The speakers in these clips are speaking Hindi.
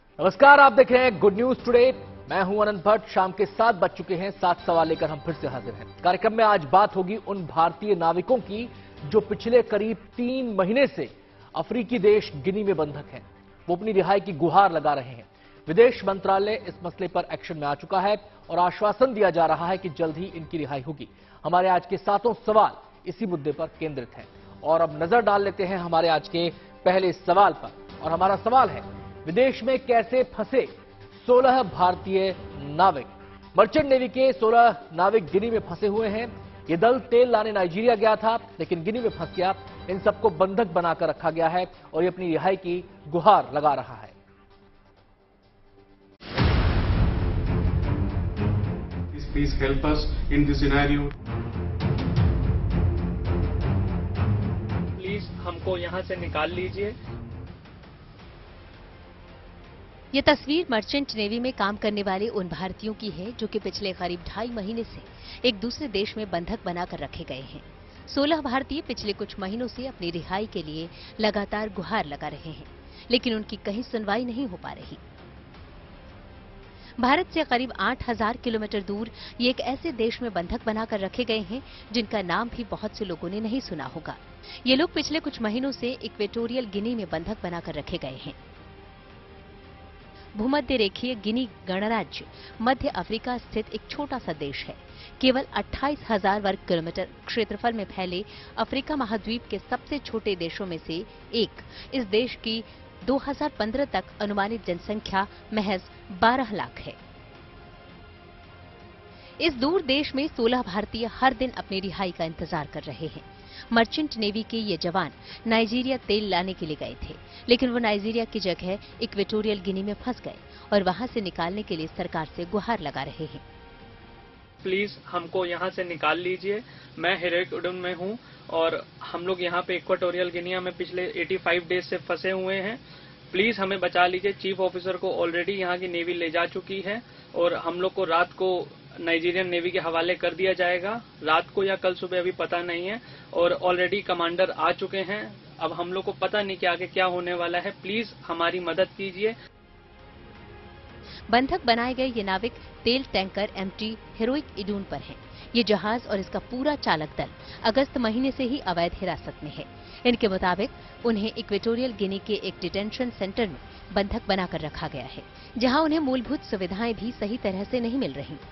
नमस्कार, आप देख रहे हैं गुड न्यूज टुडे। मैं हूं अनंत भट्ट। शाम के 7 बज चुके हैं। 7 सवाल लेकर हम फिर से हाजिर हैं। कार्यक्रम में आज बात होगी उन भारतीय नाविकों की जो पिछले करीब 3 महीने से अफ्रीकी देश गिनी में बंधक हैं। वो अपनी रिहाई की गुहार लगा रहे हैं। विदेश मंत्रालय इस मसले पर एक्शन में आ चुका है और आश्वासन दिया जा रहा है कि जल्द ही इनकी रिहाई होगी। हमारे आज के 7 सवाल इसी मुद्दे पर केंद्रित हैं और अब नजर डाल लेते हैं हमारे आज के पहले सवाल पर। और हमारा सवाल है, विदेश में कैसे फंसे 16 भारतीय नाविक। मर्चेंट नेवी के 16 नाविक गिनी में फंसे हुए हैं। ये दल तेल लाने नाइजीरिया गया था लेकिन गिनी में फंस गया। इन सबको बंधक बनाकर रखा गया है और ये अपनी रिहाई की गुहार लगा रहा है। Please help us in this scenario. Please हमको यहाँ से निकाल लीजिए। ये तस्वीर मर्चेंट नेवी में काम करने वाले उन भारतीयों की है जो कि पिछले करीब 2.5 महीने से एक दूसरे देश में बंधक बनाकर रखे गए हैं। 16 भारतीय पिछले कुछ महीनों से अपनी रिहाई के लिए लगातार गुहार लगा रहे हैं, लेकिन उनकी कहीं सुनवाई नहीं हो पा रही। भारत से करीब 8000 किलोमीटर दूर ये एक ऐसे देश में बंधक बनाकर रखे गए हैं जिनका नाम भी बहुत से लोगों ने नहीं सुना होगा। ये लोग पिछले कुछ महीनों से इक्वेटोरियल गिनी में बंधक बनाकर रखे गए हैं। भूमध्य रेखीय गिनी गणराज्य मध्य अफ्रीका स्थित एक छोटा सा देश है। केवल 28,000 वर्ग किलोमीटर क्षेत्रफल में फैले अफ्रीका महाद्वीप के सबसे छोटे देशों में से एक इस देश की 2015 तक अनुमानित जनसंख्या महज 12 लाख है। इस दूर देश में 16 भारतीय हर दिन अपनी रिहाई का इंतजार कर रहे हैं। मर्चेंट नेवी के ये जवान नाइजीरिया तेल लाने के लिए गए थे, लेकिन वो नाइजीरिया की जगह इक्वेटोरियल गिनी में फंस गए और वहां से निकालने के लिए सरकार से गुहार लगा रहे हैं। प्लीज हमको यहाँ से निकाल लीजिए। मैं हेरोइक उडुन में हूँ और हम लोग यहाँ पे इक्वेटोरियल गिनिया में पिछले 85 डेज से फंसे हुए हैं। प्लीज हमें बचा लीजिए। चीफ ऑफिसर को ऑलरेडी यहाँ की नेवी ले जा चुकी है और हम लोग को रात को नाइजीरियन नेवी के हवाले कर दिया जाएगा। रात को या कल सुबह अभी पता नहीं है और ऑलरेडी कमांडर आ चुके हैं। अब हम लोग को पता नहीं कि आगे क्या होने वाला है। प्लीज हमारी मदद कीजिए। बंधक बनाए गए ये नाविक तेल टैंकर एमटी हेरोइक इडून पर हैं। ये जहाज और इसका पूरा चालक दल अगस्त महीने से ही अवैध हिरासत में है। इनके मुताबिक उन्हें इक्वेटोरियल गिनी के एक डिटेंशन सेंटर में बंधक बनाकर रखा गया है, जहां उन्हें मूलभूत सुविधाएं भी सही तरह से नहीं मिल रही।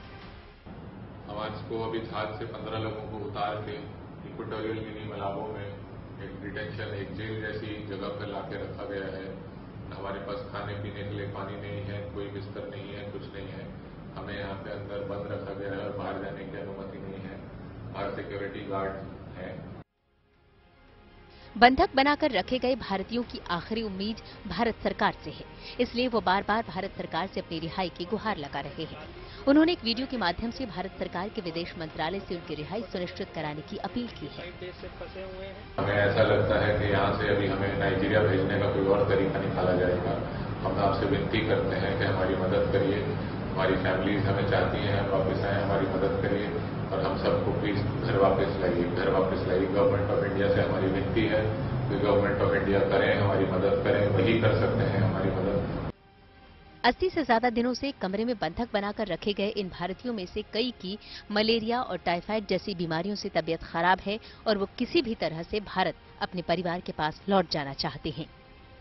आज को अभी जहाज से 15 लोगों को उतार के इक्वेटोरियल गिनी मलाबो में एक डिटेंशन, एक जेल जैसी जगह पर लाके रखा गया है। हमारे पास खाने पीने के लिए पानी नहीं है, कोई बिस्तर नहीं है, कुछ नहीं है। हमें यहाँ पे अंदर बंद रखा गया है और बाहर जाने की अनुमति नहीं है। बाहर सिक्योरिटी गार्ड है। बंधक बनाकर रखे गए भारतीयों की आखिरी उम्मीद भारत सरकार से है, इसलिए वो बार बार भारत सरकार से अपनी रिहाई की गुहार लगा रहे हैं। उन्होंने एक वीडियो के माध्यम से भारत सरकार के विदेश मंत्रालय से उनकी रिहाई सुनिश्चित कराने की अपील की है। हमें ऐसा लगता है कि यहाँ से अभी हमें नाइजीरिया भेजने का कोई और तरीका निकाला जाएगा। हम आपसे विनती करते हैं कि हमारी मदद करिए। हमारी फैमिलीज हमें चाहती हैं हम वापस आए, हमारी मदद करिए और हम सबको प्लीज घर वापस लाइए, घर वापस लाइए। गवर्नमेंट ऑफ इंडिया से हमारी विनती है कि गवर्नमेंट ऑफ इंडिया करें, हमारी मदद करें। वही कर सकते हैं हमारी मदद। 80 से ज्यादा दिनों से कमरे में बंधक बनाकर रखे गए इन भारतीयों में से कई की मलेरिया और टाइफाइड जैसी बीमारियों से तबीयत खराब है और वो किसी भी तरह से भारत अपने परिवार के पास लौट जाना चाहते हैं।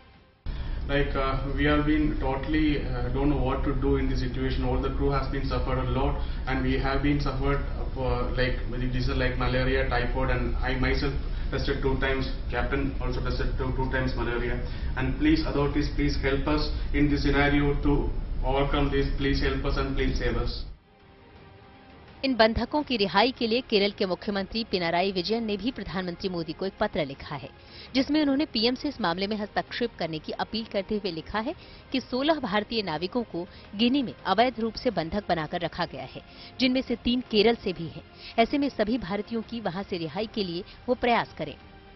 We have been totally don't know what to do in this situation. All the crew has been suffered a lot, and we have been suffered for diseases like malaria, typhoid, and I myself tested 2 times. Captain also tested two times malaria. And please, authorities, please help us in this scenario to overcome this. Please help us and please save us. इन बंधकों की रिहाई के लिए केरल के मुख्यमंत्री पिनाराई विजयन ने भी प्रधानमंत्री मोदी को एक पत्र लिखा है, जिसमें उन्होंने पीएम से इस मामले में हस्तक्षेप करने की अपील करते हुए लिखा है कि 16 भारतीय नाविकों को गिनी में अवैध रूप से बंधक बनाकर रखा गया है, जिनमें से 3 केरल से भी हैं। ऐसे में सभी भारतीयों की वहां से रिहाई के लिए वो प्रयास करें।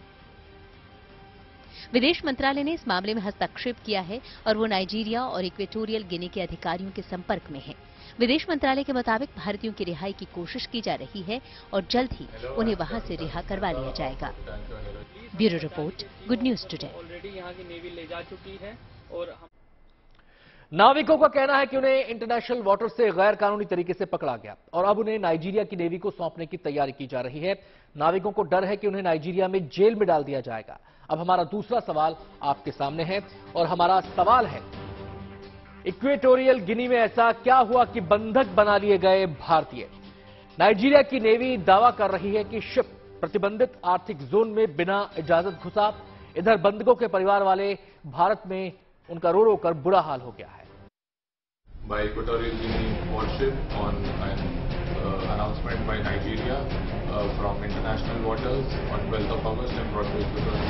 विदेश मंत्रालय ने इस मामले में हस्तक्षेप किया है और वो नाइजीरिया और इक्वेटोरियल गिनी के अधिकारियों के संपर्क में है। विदेश मंत्रालय के मुताबिक भारतीयों की रिहाई की कोशिश की जा रही है और जल्द ही उन्हें वहां से रिहा करवा लिया जाएगा। Bureau report, good news today. Already यहाँ की नेवी ले जा चुकी है और नाविकों का कहना है कि उन्हें इंटरनेशनल वाटर से गैर कानूनी तरीके से पकड़ा गया और अब उन्हें नाइजीरिया की नेवी को सौंपने की तैयारी की जा रही है। नाविकों को डर है कि उन्हें नाइजीरिया में जेल में डाल दिया जाएगा। अब हमारा दूसरा सवाल आपके सामने है और हमारा सवाल है, इक्वेटोरियल गिनी में ऐसा क्या हुआ कि बंधक बना लिए गए भारतीय? नाइजीरिया की नेवी दावा कर रही है कि शिप प्रतिबंधित आर्थिक जोन में बिना इजाजत घुसा। इधर बंधकों के परिवार वाले भारत में उनका रो रो कर बुरा हाल हो गया है। By Equatorial Guinea warship on an announcement by Nigeria from international waters on 12th of August and brought to Equatorial.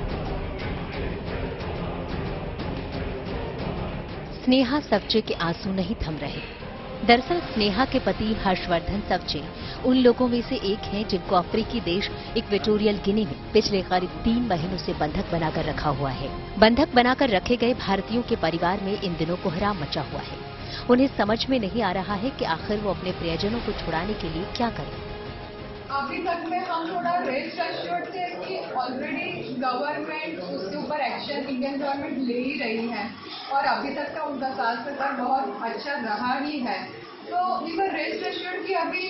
Sneha सवचे के आंसू नहीं थम रहे। दरअसल स्नेहा के पति हर्षवर्धन सवचे उन लोगों में से एक हैं जिनको अफ्रीकी देश इक्वेटोरियल गिनी में पिछले करीब 3 महीनों से बंधक बनाकर रखा हुआ है। बंधक बनाकर रखे गए भारतीयों के परिवार में इन दिनों कोहराम मचा हुआ है। उन्हें समझ में नहीं आ रहा है कि आखिर वो अपने प्रियजनों को छुड़ाने के लिए क्या करें। अभी तक में हम थोड़ा रेस्ट एश्योर्ड थे कि ऑलरेडी गवर्नमेंट उसके ऊपर एक्शन इंडियन गवर्नमेंट ले ही रही है और अभी तक का उनका साथ सरकार बहुत अच्छा रहा ही है। तो वी वर रेस्ट एश्योर्ड कि अभी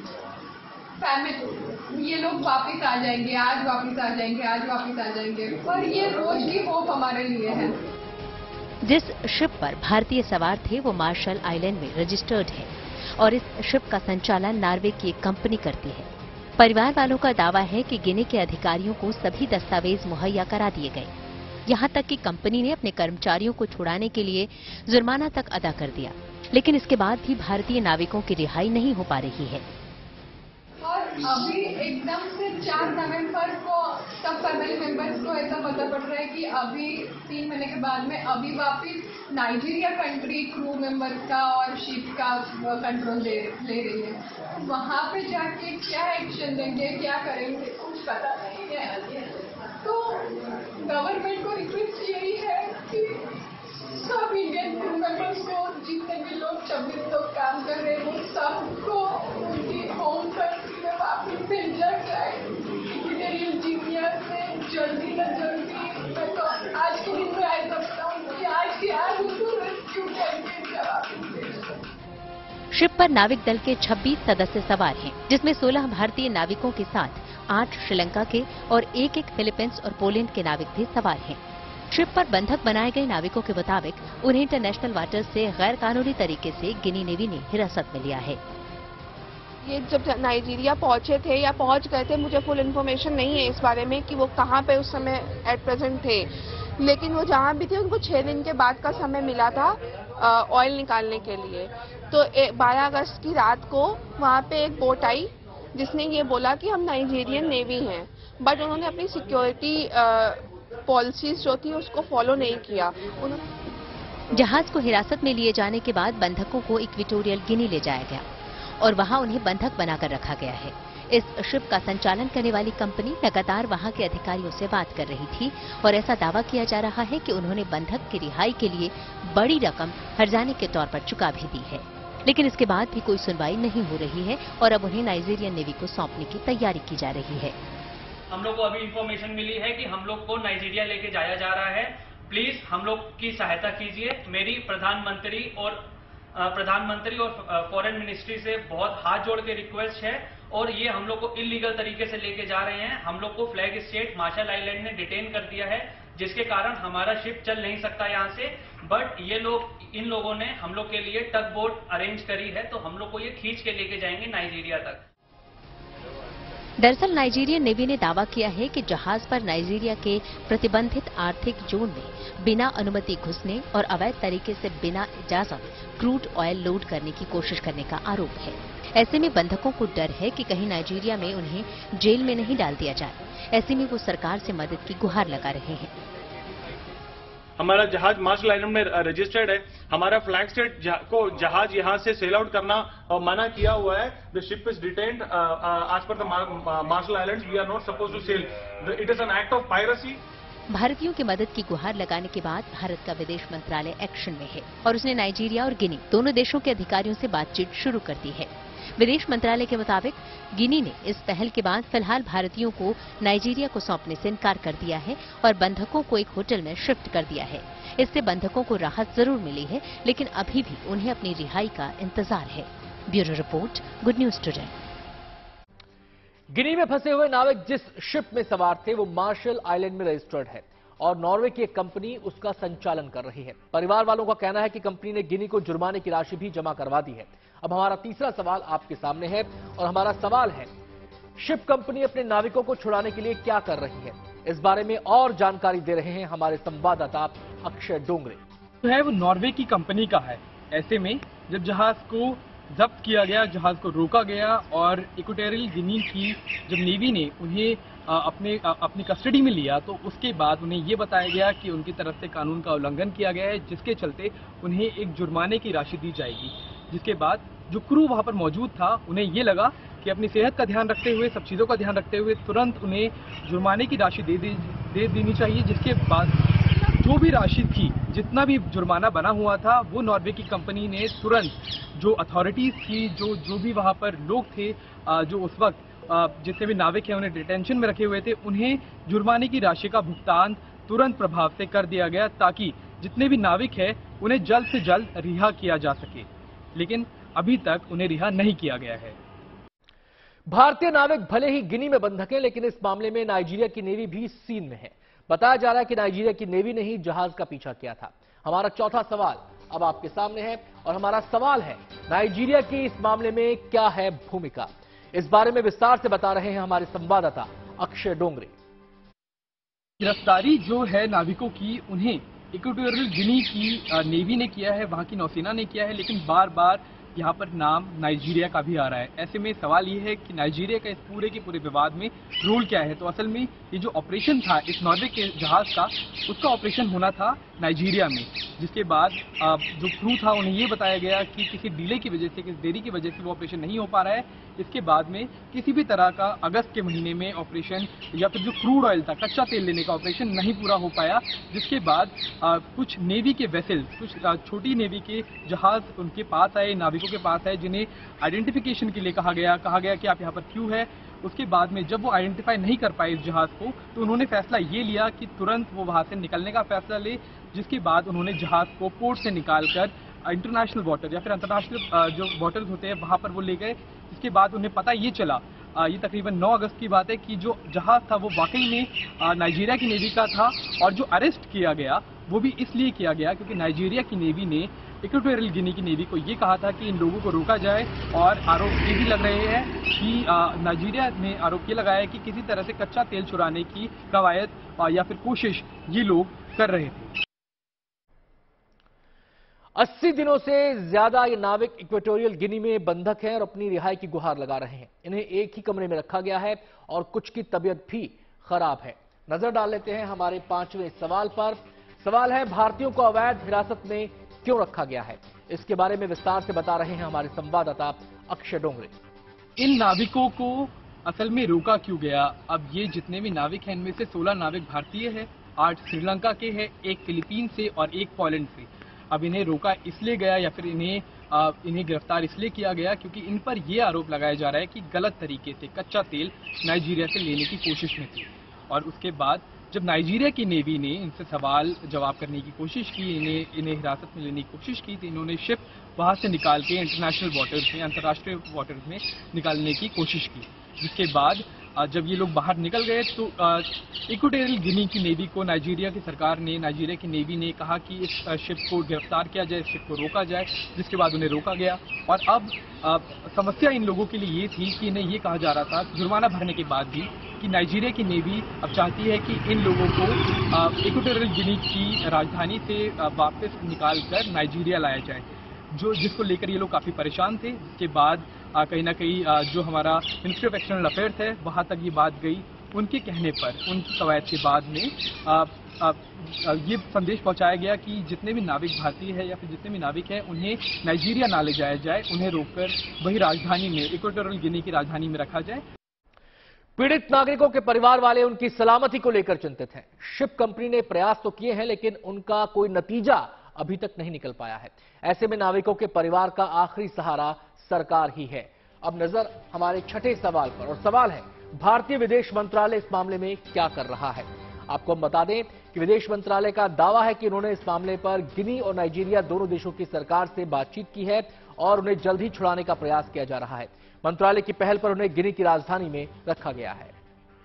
फैमिली ये लोग वापस आ जाएंगे, आज वापस आ जाएंगे, आज वापस आ जाएंगे, पर ये रोज की होप हमारे लिए है। जिस शिप पर भारतीय सवार थे वो मार्शल आइलैंड में रजिस्टर्ड है और इस शिप का संचालन नॉर्वे की एक कंपनी करती है। परिवार वालों का दावा है कि गिनी के अधिकारियों को सभी दस्तावेज मुहैया करा दिए गए। यहाँ तक कि कंपनी ने अपने कर्मचारियों को छुड़ाने के लिए जुर्माना तक अदा कर दिया, लेकिन इसके बाद भी भारतीय नाविकों की रिहाई नहीं हो पा रही है। और अभी एकदम से 4 नवंबर को सब फैमिली मेंबर्स को ऐसा पता पड़ रहा है कि अभी 3 महीने के बाद में अभी वापिस नाइजीरिया कंट्री क्रू मेंबर्स का और शिप का कंट्रोल ले रही है। वहाँ पे जाके क्या एक्शन लेंगे, क्या करेंगे, कुछ पता नहीं है। तो गवर्नमेंट को रिक्वेस्ट यही है कि सब इंडियन क्रू मेंबर्स को, जितने भी लोग 26 लोग काम कर रहे हैं, वो सबको उनकी होम कंट्री में वापस भेजा जाए। इक्वेटोरियल गिनी से जल्दी न जल्दी, मैं तो आज के दिन में ऐसा बताऊँ कि आज के आज उनको रेस्क्यू करके वापस भेजा। शिप पर नाविक दल के 26 सदस्य सवार हैं, जिसमें 16 भारतीय नाविकों के साथ 8 श्रीलंका के और एक फिलीपींस और पोलैंड के नाविक भी सवार हैं। शिप पर बंधक बनाए गए नाविकों के मुताबिक उन्हें इंटरनेशनल वाटर्स से गैर कानूनी तरीके से गिनी नेवी ने हिरासत में लिया है। ये जब नाइजीरिया पहुंचे थे या पहुंच गए थे, मुझे फुल इन्फॉर्मेशन नहीं है इस बारे में कि वो कहां पे उस समय एट प्रेजेंट थे, लेकिन वो जहां भी थे उनको 6 दिन के बाद का समय मिला था ऑयल निकालने के लिए। तो 12 अगस्त की रात को वहां पे एक बोट आई जिसने ये बोला कि हम नाइजीरियन नेवी हैं, बट उन्होंने अपनी सिक्योरिटी पॉलिसीज जो थी उसको फॉलो नहीं किया। जहाज को हिरासत में लिए जाने के बाद बंधकों को इक्वेटोरियल गिनी ले जाया गया और वहां उन्हें बंधक बनाकर रखा गया है। इस शिप का संचालन करने वाली कंपनी लगातार वहां के अधिकारियों से बात कर रही थी और ऐसा दावा किया जा रहा है कि उन्होंने बंधक की रिहाई के लिए बड़ी रकम हर्जाने के तौर पर चुका भी दी है, लेकिन इसके बाद भी कोई सुनवाई नहीं हो रही है और अब उन्हें नाइजीरियन नेवी को सौंपने की तैयारी की जा रही है। हम लोग को अभी इंफॉर्मेशन मिली है कि हम लोग को नाइजीरिया लेके जाया जा रहा है। प्लीज हम लोग की सहायता कीजिए। मेरी प्रधानमंत्री और फॉरेन मिनिस्ट्री से बहुत हाथ जोड़ के रिक्वेस्ट है और ये हम लोग को इलीगल तरीके से लेके जा रहे हैं। हम लोग को फ्लैग स्टेट मार्शल आइलैंड ने डिटेन कर दिया है, जिसके कारण हमारा शिप चल नहीं सकता यहाँ से। बट इन लोगों ने हम लोग के लिए टग बोट अरेंज करी है, तो हम लोग को ये खींच के लेके जाएंगे नाइजीरिया तक। दरअसल नाइजीरियन नेवी ने दावा किया है कि जहाज पर नाइजीरिया के प्रतिबंधित आर्थिक जोन में बिना अनुमति घुसने और अवैध तरीके से बिना इजाजत क्रूड ऑयल लोड करने की कोशिश करने का आरोप है। ऐसे में बंधकों को डर है कि कहीं नाइजीरिया में उन्हें जेल में नहीं डाल दिया जाए। ऐसे में वो सरकार से मदद की गुहार लगा रहे हैं। हमारा जहाज मार्शल आइलैंड में रजिस्टर्ड है। हमारा फ्लैग स्टेट को जहाज यहां से सेल आउट करना मना किया हुआ है। The ship is detained as per the Marshall Islands. We are not supposed to sail. It is an act of piracy. भारतीयों की मदद की गुहार लगाने के बाद भारत का विदेश मंत्रालय एक्शन में है और उसने नाइजीरिया और गिनी दोनों देशों के अधिकारियों से बातचीत शुरू कर दी है। विदेश मंत्रालय के मुताबिक गिनी ने इस पहल के बाद फिलहाल भारतीयों को नाइजीरिया को सौंपने से इनकार कर दिया है और बंधकों को एक होटल में शिफ्ट कर दिया है। इससे बंधकों को राहत जरूर मिली है, लेकिन अभी भी उन्हें अपनी रिहाई का इंतजार है। Bureau report, good news today. Guinea में फंसे हुए नाविक जिस शिप में सवार थे वो मार्शल आइलैंड में रजिस्टर्ड है और नॉर्वे की एक कंपनी उसका संचालन कर रही है। परिवार वालों का कहना है कि कंपनी ने गिनी को जुर्माने की राशि भी जमा करवा दी है। अब हमारा तीसरा सवाल आपके सामने है और हमारा सवाल है, शिप कंपनी अपने नाविकों को छुड़ाने के लिए क्या कर रही है? इस बारे में और जानकारी दे रहे हैं हमारे संवाददाता अक्षय डोंगरे। जो है वो नॉर्वे की कंपनी का है। ऐसे में जब जहाज को जब्त किया गया, जहाज को रोका गया और इक्वेटोरियल गिनी की जब नेवी ने उन्हें अपनी कस्टडी में लिया तो उसके बाद उन्हें ये बताया गया कि उनकी तरफ से कानून का उल्लंघन किया गया है, जिसके चलते उन्हें एक जुर्माने की राशि दी जाएगी। जिसके बाद जो क्रू वहां पर मौजूद था उन्हें ये लगा कि अपनी सेहत का ध्यान रखते हुए, सब चीज़ों का ध्यान रखते हुए तुरंत उन्हें जुर्माने की राशि दे देनी चाहिए। जिसके बाद जो भी राशि थी, जितना भी जुर्माना बना हुआ था, वो नॉर्वे की कंपनी ने तुरंत जो अथॉरिटीज थी, जो भी वहां पर लोग थे, जो उस वक्त जितने भी नाविक हैं उन्हें डिटेंशन में रखे हुए थे, उन्हें जुर्माने की राशि का भुगतान तुरंत प्रभाव से कर दिया गया ताकि जितने भी नाविक हैं उन्हें जल्द से जल्द रिहा किया जा सके। लेकिन अभी तक उन्हें रिहा नहीं किया गया है। भारतीय नाविक भले ही गिनी में बंधक हैं, लेकिन इस मामले में नाइजीरिया की नेवी भी सीन में है। बताया जा रहा है कि नाइजीरिया की नेवी ने ही जहाज का पीछा किया था। हमारा चौथा सवाल अब आपके सामने है और हमारा सवाल है, नाइजीरिया की इस मामले में क्या है भूमिका? इस बारे में विस्तार से बता रहे हैं हमारे संवाददाता अक्षय डोंगरे। गिरफ्तारी जो है नाविकों की, उन्हें इक्वेटोरियल गिनी की नेवी ने किया है, वहां की नौसेना ने किया है, लेकिन बार बार यहाँ पर नाम नाइजीरिया का भी आ रहा है। ऐसे में सवाल ये है कि नाइजीरिया का इस पूरे के पूरे विवाद में रोल क्या है? तो असल में ये जो ऑपरेशन था इस नॉर्वे के जहाज का, उसका ऑपरेशन होना था नाइजीरिया में। जिसके बाद जो क्रू था उन्हें ये बताया गया कि किसी डिले की वजह से, किसी देरी की वजह से वो ऑपरेशन नहीं हो पा रहा है। इसके बाद में किसी भी तरह का अगस्त के महीने में ऑपरेशन या फिर जो क्रूड ऑयल था, कच्चा तेल लेने का ऑपरेशन नहीं पूरा हो पाया। जिसके बाद कुछ नेवी के वेसल, कुछ छोटी नेवी के जहाज उनके पास आए, नाविकों के पास आए, जिन्हें आइडेंटिफिकेशन के लिए कहा गया कि आप यहाँ पर क्यों है। उसके बाद में जब वो आइडेंटिफाई नहीं कर पाए इस जहाज को, तो उन्होंने फैसला ये लिया कि तुरंत वो वहां से निकलने का फैसला ले। जिसके बाद उन्होंने जहाज को पोर्ट से निकालकर इंटरनेशनल वाटर या फिर अंतर्राष्ट्रीय जो वाटर्स होते हैं वहां पर वो ले गए। इसके बाद उन्हें पता ये चला, ये तकरीबन 9 अगस्त की बात है, कि जो जहाज था वो वाकई में नाइजीरिया की नेवी का था। और जो अरेस्ट किया गया वो भी इसलिए किया गया क्योंकि नाइजीरिया की नेवी ने इक्वेटोरियल गिनी की नेवी को ये कहा था कि इन लोगों को रोका जाए। और आरोप ये भी लग रहे हैं कि नाइजीरिया ने आरोप ये लगाया है कि किसी तरह से कच्चा तेल चुराने की कवायद या फिर कोशिश ये लोग कर रहे थे। 80 दिनों से ज्यादा ये नाविक इक्वेटोरियल गिनी में बंधक हैं और अपनी रिहाई की गुहार लगा रहे हैं। इन्हें एक ही कमरे में रखा गया है और कुछ की तबीयत भी खराब है। नजर डाल लेते हैं हमारे 5वें सवाल पर। सवाल है, भारतीयों को अवैध हिरासत में क्यों रखा गया है? इसके बारे में विस्तार से बता रहे हैं हमारे संवाददाता अक्षय डोंगरे। इन नाविकों को असल में रोका क्यों गया? अब ये जितने भी नाविक हैं इनमें से 16 नाविक भारतीय है, 8 श्रीलंका के हैं, 1 फिलीपीन से और 1 पोलैंड से। अब इन्हें रोका इसलिए गया या फिर इन्हें गिरफ्तार इसलिए किया गया क्योंकि इन पर यह आरोप लगाया जा रहा है कि गलत तरीके से कच्चा तेल नाइजीरिया से लेने की कोशिश में थी। और उसके बाद जब नाइजीरिया की नेवी ने इनसे सवाल जवाब करने की कोशिश की, इन्हें हिरासत में लेने की कोशिश की, तो इन्होंने शिप वहां से निकाल के इंटरनेशनल वाटर्स में, अंतर्राष्ट्रीय वाटर्स में निकालने की कोशिश की। जिसके बाद जब ये लोग बाहर निकल गए तो इक्वेटोरियल गिनी की नेवी को नाइजीरिया की सरकार ने, नाइजीरिया की नेवी ने कहा कि इस शिप को गिरफ्तार किया जाए, इस शिप को रोका जाए। जिसके बाद उन्हें रोका गया। और अब समस्या इन लोगों के लिए ये थी कि इन्हें ये कहा जा रहा था जुर्माना भरने के बाद भी कि नाइजीरिया की नेवी अब चाहती है कि इन लोगों को इक्वेटोरियल गिनी की राजधानी से वापस निकाल कर नाइजीरिया लाया जाए, जिसको लेकर ये लोग काफ़ी परेशान थे। जिसके बाद कहीं ना कहीं जो हमारा मिनिस्ट्री ऑफ एक्सटर्नल अफेयर्स है वहाँ तक ये बात गई। उनके कहने पर, उनकी कवायद के बाद में ये संदेश पहुंचाया गया कि जितने भी नाविक भारतीय है या फिर जितने भी नाविक हैं उन्हें नाइजीरिया ना ले जाया जाए, उन्हें रोककर वही राजधानी में, इक्वेटोरियल गिनी की राजधानी में रखा जाए। पीड़ित नागरिकों के परिवार वाले उनकी सलामती को लेकर चिंतित हैं। शिप कंपनी ने प्रयास तो किए हैं लेकिन उनका कोई नतीजा अभी तक नहीं निकल पाया है। ऐसे में नाविकों के परिवार का आखिरी सहारा सरकार ही है। अब नजर हमारे छठे सवाल पर, और सवाल है भारतीय विदेश मंत्रालय इस मामले में क्या कर रहा है। आपको हम बता दें कि विदेश मंत्रालय का दावा है कि उन्होंने इस मामले पर गिनी और नाइजीरिया दोनों देशों की सरकार से बातचीत की है और उन्हें जल्द ही छुड़ाने का प्रयास किया जा रहा है। मंत्रालय की पहल पर उन्हें गिनी की राजधानी में रखा गया है।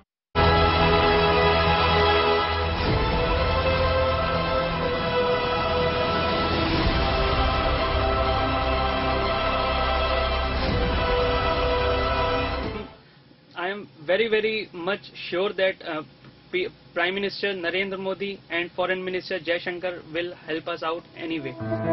I am very much sure that Prime Minister Narendra Modi and Foreign Minister Jaishankar will help us out anyway.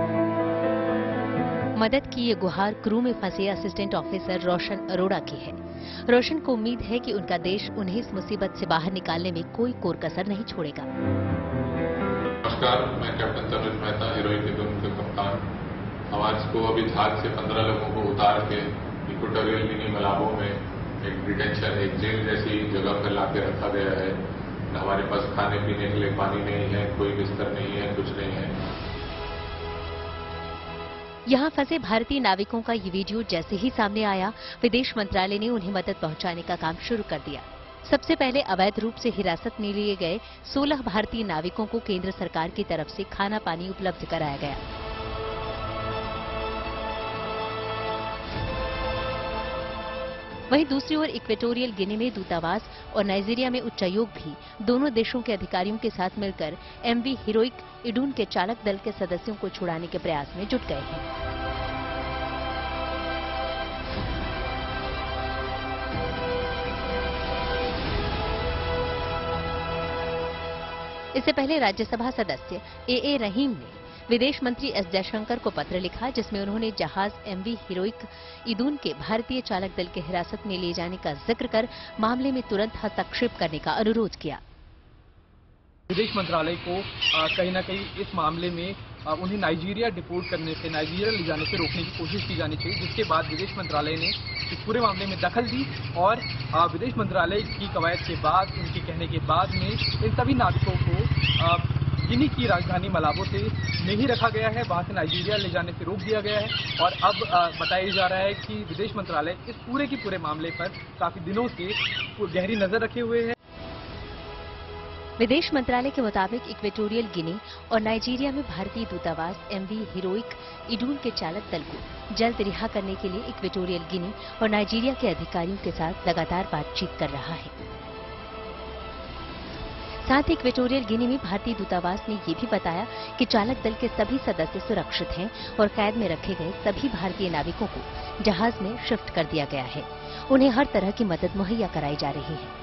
मदद की ये गुहार क्रू में फंसे असिस्टेंट ऑफिसर रोशन अरोड़ा की है। रोशन को उम्मीद है कि उनका देश उन्हें इस मुसीबत से बाहर निकालने में कोई कोर कसर नहीं छोड़ेगा। नमस्कार, मैं captain Tanuj Mehta, heroic Idun के कप्तान। हम आज को अभी जहाज से 15 लोगों को उतार के इक्वेटोरियल गिनी मलाबो में एक डिटेंशन, एक जेल जैसी जगह पर लाके रखा गया है। हमारे पास खाने पीने के लिए पानी नहीं है, कोई बिस्तर नहीं है, कुछ नहीं है। यहाँ फंसे भारतीय नाविकों का ये वीडियो जैसे ही सामने आया, विदेश मंत्रालय ने उन्हें मदद पहुंचाने का काम शुरू कर दिया। सबसे पहले अवैध रूप से हिरासत में लिए गए 16 भारतीय नाविकों को केंद्र सरकार की तरफ से खाना पानी उपलब्ध कराया गया। वहीं दूसरी ओर इक्वेटोरियल गिनी में दूतावास और नाइजीरिया में उच्चायोग भी दोनों देशों के अधिकारियों के साथ मिलकर एमवी हीरोइक ईडून के चालक दल के सदस्यों को छुड़ाने के प्रयास में जुट गए हैं। इससे पहले राज्यसभा सदस्य ए रहीम ने विदेश मंत्री एस जयशंकर को पत्र लिखा, जिसमें उन्होंने जहाज एमवी हीरोइक ईडून के भारतीय चालक दल के हिरासत में ले जाने का जिक्र कर मामले में तुरंत हस्तक्षेप करने का अनुरोध किया। विदेश मंत्रालय को कहीं न कहीं इस मामले में उन्हें नाइजीरिया डिपोर्ट करने से, नाइजीरिया ले जाने से रोकने की कोशिश की जानी चाहिए, जिसके बाद विदेश मंत्रालय ने इस पूरे मामले में दखल दी और विदेश मंत्रालय की कवायद के बाद, उनके कहने के बाद में इन सभी नाविकों को गिनी की राजधानी मलाबो से नहीं रखा गया है, वहां से नाइजीरिया ले जाने से रोक दिया गया है। और अब बताया जा रहा है कि विदेश मंत्रालय इस पूरे के पूरे मामले पर काफी दिनों से गहरी नजर रखे हुए है। विदेश मंत्रालय के मुताबिक इक्वेटोरियल गिनी और नाइजीरिया में भारतीय दूतावास एमवी हीरोइक ईडून के चालक दल को जल्द रिहा करने के लिए इक्वेटोरियल गिनी और नाइजीरिया के अधिकारियों के साथ लगातार बातचीत कर रहा है। साथ ही इक्वेटोरियल गिनी में भारतीय दूतावास ने ये भी बताया कि चालक दल के सभी सदस्य सुरक्षित हैं और कैद में रखे गए सभी भारतीय नाविकों को जहाज में शिफ्ट कर दिया गया है। उन्हें हर तरह की मदद मुहैया कराई जा रही है।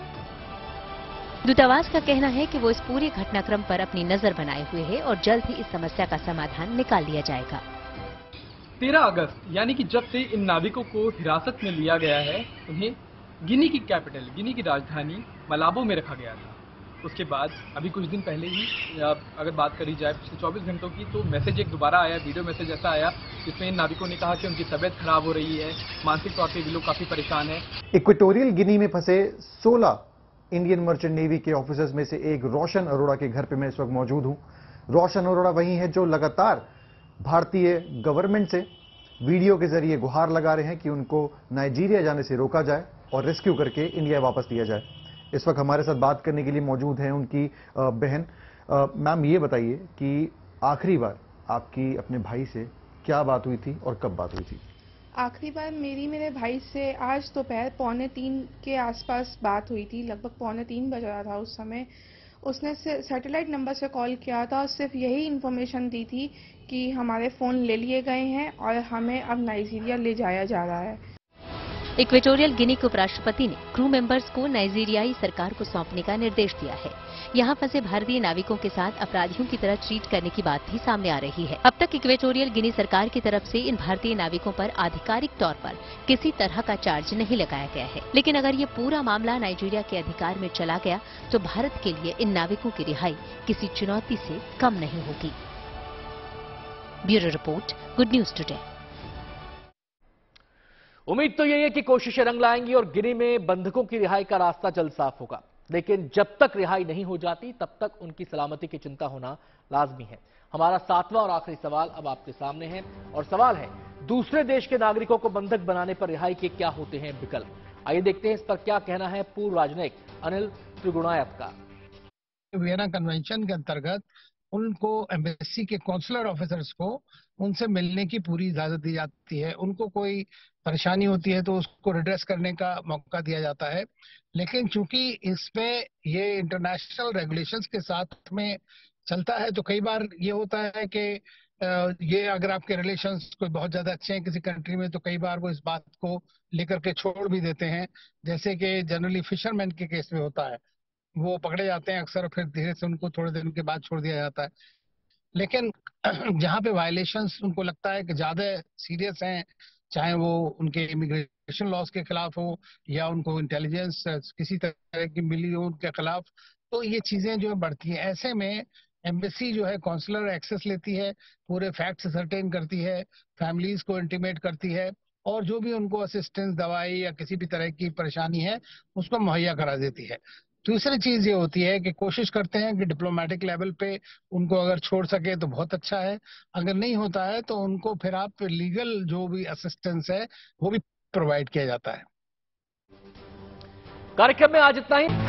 दूतावास का कहना है कि वो इस पूरे घटनाक्रम पर अपनी नजर बनाए हुए है और जल्द ही इस समस्या का समाधान निकाल लिया जाएगा। 13 अगस्त यानी कि जब से इन नाविकों को हिरासत में लिया गया है, उन्हें गिनी की कैपिटल, गिनी की राजधानी मलाबो में रखा गया था। उसके बाद अभी कुछ दिन पहले ही अगर बात करी जाए पिछले 24 घंटों की, तो मैसेज एक दोबारा आया, वीडियो मैसेज ऐसा आया जिसमें इन नाविकों ने कहा कि उनकी तबीयत खराब हो रही है, मानसिक तौर पे भी लोग काफी परेशान हैं। इक्वेटोरियल गिनी में फंसे 16 इंडियन मर्चेंट नेवी के ऑफिसर्स में से एक रोशन अरोड़ा के घर पे मैं इस वक्त मौजूद हूं। रोशन अरोड़ा वही है जो लगातार भारतीय गवर्नमेंट से वीडियो के जरिए गुहार लगा रहे हैं कि उनको नाइजीरिया जाने से रोका जाए और रेस्क्यू करके इंडिया वापस लिया जाए। इस वक्त हमारे साथ बात करने के लिए मौजूद हैं उनकी बहन। मैम, ये बताइए कि आखिरी बार आपकी अपने भाई से क्या बात हुई थी और कब बात हुई थी? आखिरी बार मेरे भाई से आज दोपहर 2:45 के आसपास बात हुई थी। लगभग 2:45 बज रहा था उस समय। उसने सैटेलाइट नंबर से कॉल किया था और सिर्फ यही इन्फॉर्मेशन दी थी कि हमारे फ़ोन ले लिए गए हैं और हमें अब नाइजीरिया ले जाया जा रहा है। इक्वेटोरियल गिनी के उपराष्ट्रपति ने क्रू मेंबर्स को नाइजीरियाई सरकार को सौंपने का निर्देश दिया है। यहाँ फंसे भारतीय नाविकों के साथ अपराधियों की तरह ट्रीट करने की बात भी सामने आ रही है। अब तक इक्वेटोरियल गिनी सरकार की तरफ से इन भारतीय नाविकों पर आधिकारिक तौर पर किसी तरह का चार्ज नहीं लगाया गया है, लेकिन अगर ये पूरा मामला नाइजीरिया के अधिकार में चला गया तो भारत के लिए इन नाविकों की रिहाई किसी चुनौती से कम नहीं होगी। Bureau report, good news today. उम्मीद तो यही है कि कोशिशें रंग लाएंगी और गिनी में बंधकों की रिहाई का रास्ता जल्द साफ होगा, लेकिन जब तक रिहाई नहीं हो जाती तब तक उनकी सलामती की चिंता होना लाजमी है। हमारा 7वां और आखिरी सवाल अब आपके सामने है और सवाल है, दूसरे देश के नागरिकों को बंधक बनाने पर रिहाई के क्या होते हैं विकल्प? आइए देखते हैं इस पर क्या कहना है पूर्व राजनयिक अनिल त्रिगुणायत का। वियना कन्वेंशन के अंतर्गत उनको एम्बेसी के कॉन्सुलर ऑफिसर्स को उनसे मिलने की पूरी इजाजत दी जाती है। उनको कोई परेशानी होती है तो उसको रिड्रेस करने का मौका दिया जाता है। लेकिन चूंकि इसमें ये इंटरनेशनल रेगुलेशंस के साथ में चलता है तो कई बार ये होता है कि ये अगर आपके रिलेशंस कोई बहुत ज्यादा अच्छे हैं किसी कंट्री में तो कई बार वो इस बात को लेकर के छोड़ भी देते हैं। जैसे कि जनरली फिशरमैन के केस में होता है, वो पकड़े जाते हैं अक्सर, फिर धीरे से उनको थोड़े दिन के बाद छोड़ दिया जाता है। लेकिन जहाँ पे वायलेशंस उनको लगता है कि ज्यादा सीरियस हैं, चाहे वो उनके इमिग्रेशन लॉज के खिलाफ हो या उनको इंटेलिजेंस किसी तरह की मिली हो उनके खिलाफ, तो ये चीजें जो है बढ़ती हैं। ऐसे में एम्बेसी जो है कॉन्सुलर एक्सेस लेती है, पूरे फैक्ट्स सर्टेन करती है, फैमिलीज को इंटीमेट करती है और जो भी उनको असिस्टेंस, दवाई या किसी भी तरह की परेशानी है उसको मुहैया करा देती है। दूसरी चीज ये होती है कि कोशिश करते हैं कि डिप्लोमेटिक लेवल पे उनको अगर छोड़ सके तो बहुत अच्छा है, अगर नहीं होता है तो उनको फिर आप लीगल जो भी असिस्टेंस है वो भी प्रोवाइड किया जाता है। कार्यक्रम में आज इतना ही।